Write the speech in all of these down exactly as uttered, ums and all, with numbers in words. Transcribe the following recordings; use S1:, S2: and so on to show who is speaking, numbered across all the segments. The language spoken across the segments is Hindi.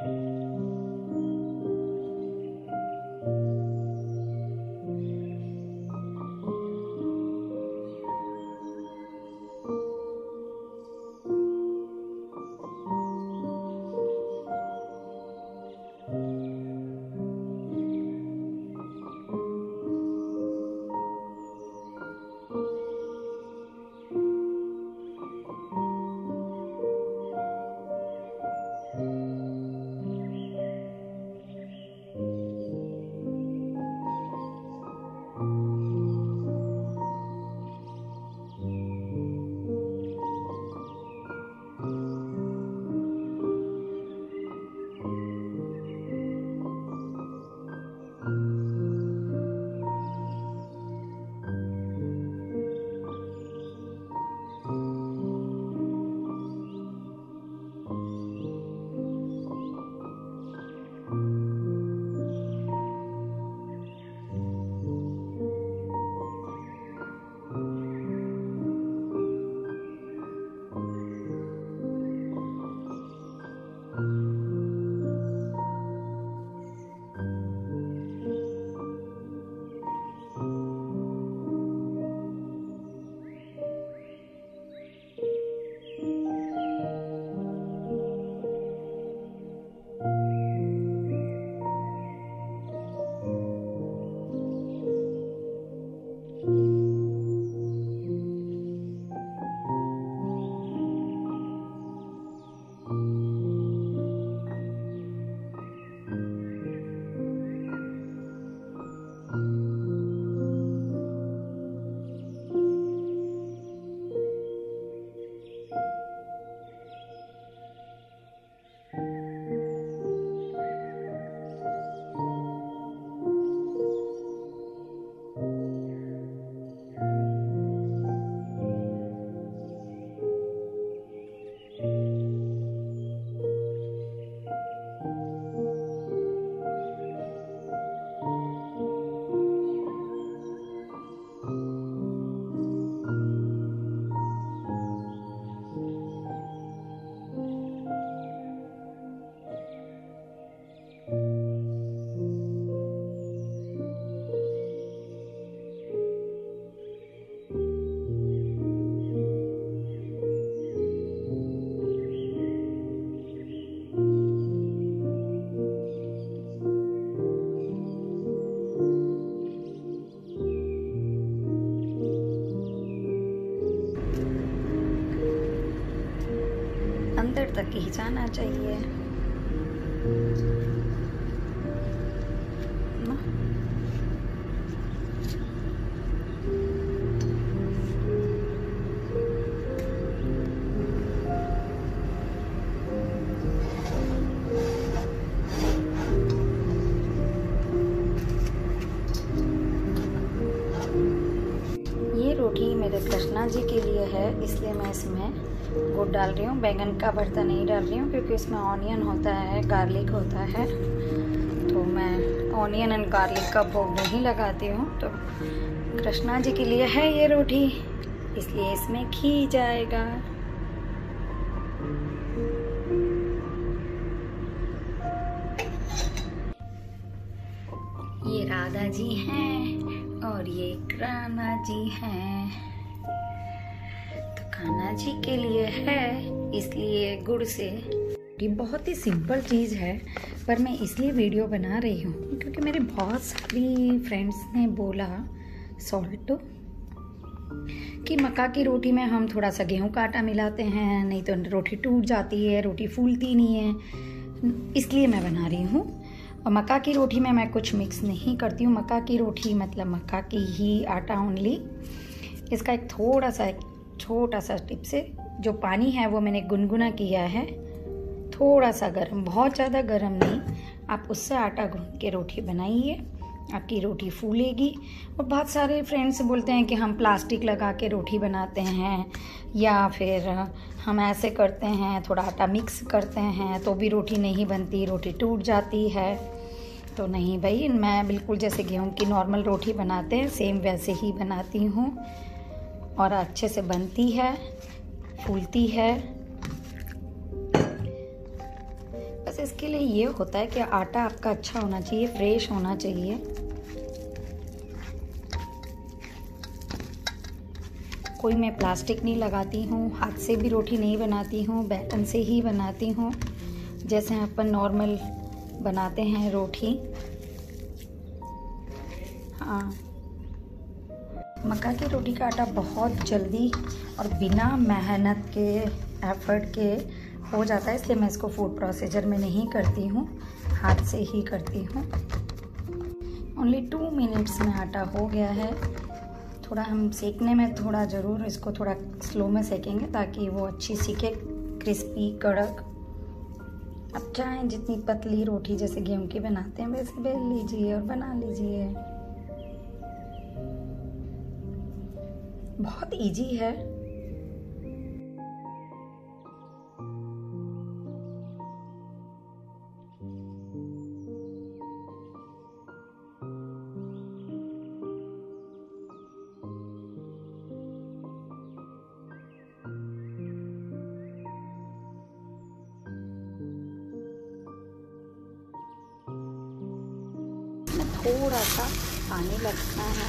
S1: अंदर तक खींचाना चाहिए ना। ये रोटी मेरे कृष्णा जी के लिए है, इसलिए मैं इसमें गुड़ डाल रही हूँ। बैंगन का भरता नहीं डाल रही हूँ क्योंकि इसमें ऑनियन होता है, गार्लिक होता है, तो मैं ऑनियन एंड गार्लिक का भोग नहीं लगाती हूँ। तो कृष्णा जी के लिए है ये रोटी, इसलिए इसमें घी जाएगा। ये राधा जी हैं और ये कान्हा जी हैं। तो कान्हा जी के लिए है, इसलिए गुड़ से। ये बहुत ही सिंपल चीज़ है, पर मैं इसलिए वीडियो बना रही हूँ क्योंकि मेरे बहुत सारी फ्रेंड्स ने बोला सॉल्ट कि मक्का की रोटी में हम थोड़ा सा गेहूं का आटा मिलाते हैं, नहीं तो रोटी टूट जाती है, रोटी फूलती नहीं है, इसलिए मैं बना रही हूँ। और मक्का की रोटी में मैं कुछ मिक्स नहीं करती हूँ। मक्का की रोटी मतलब मक्का की ही आटा ओनली। इसका एक थोड़ा सा एक छोटा सा टिप से, जो पानी है वो मैंने गुनगुना किया है, थोड़ा सा गर्म, बहुत ज़्यादा गर्म नहीं। आप उससे आटा गूंथ के रोटी बनाइए, आपकी रोटी फूलेगी। और बहुत सारे फ्रेंड्स बोलते हैं कि हम प्लास्टिक लगा के रोटी बनाते हैं या फिर हम ऐसे करते हैं, थोड़ा आटा मिक्स करते हैं तो भी रोटी नहीं बनती, रोटी टूट जाती है। तो नहीं भाई, मैं बिल्कुल जैसे गेहूं की नॉर्मल रोटी बनाते हैं सेम वैसे ही बनाती हूँ और अच्छे से बनती है, फूलती है। बस इसके लिए ये होता है कि आटा आपका अच्छा होना चाहिए, फ्रेश होना चाहिए। कोई मैं प्लास्टिक नहीं लगाती हूँ, हाथ से भी रोटी नहीं बनाती हूँ, बेलन से ही बनाती हूँ जैसे अपन नॉर्मल बनाते हैं रोटी। हाँ, मक्का की रोटी का आटा बहुत जल्दी और बिना मेहनत के, एफर्ट के हो जाता है, इसलिए मैं इसको फूड प्रोसेसर में नहीं करती हूँ, हाथ से ही करती हूँ। ओनली टू मिनट्स में आटा हो गया है। थोड़ा हम सेकने में थोड़ा ज़रूर इसको थोड़ा स्लो में सेकेंगे ताकि वो अच्छी सीखे, क्रिस्पी, कड़क। अब चाहें जितनी पतली रोटी जैसे गेहूं की बनाते हैं वैसे बेल लीजिए और बना लीजिए। बहुत इजी है। थोड़ा सा पानी लगना है।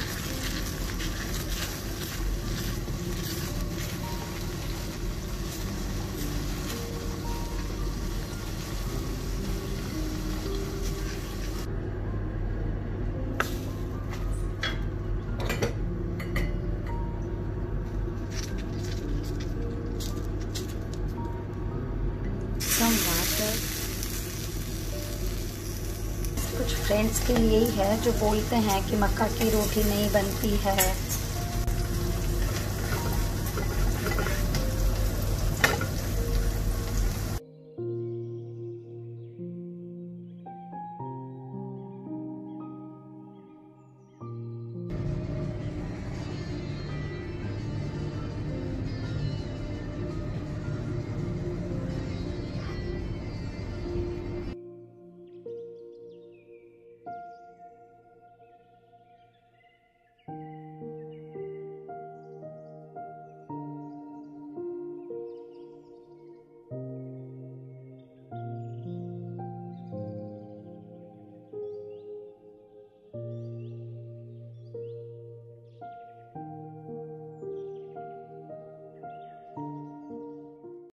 S1: कम वाटर। कुछ फ्रेंड्स के लिए ही है जो बोलते हैं कि मक्का की रोटी नहीं बनती है,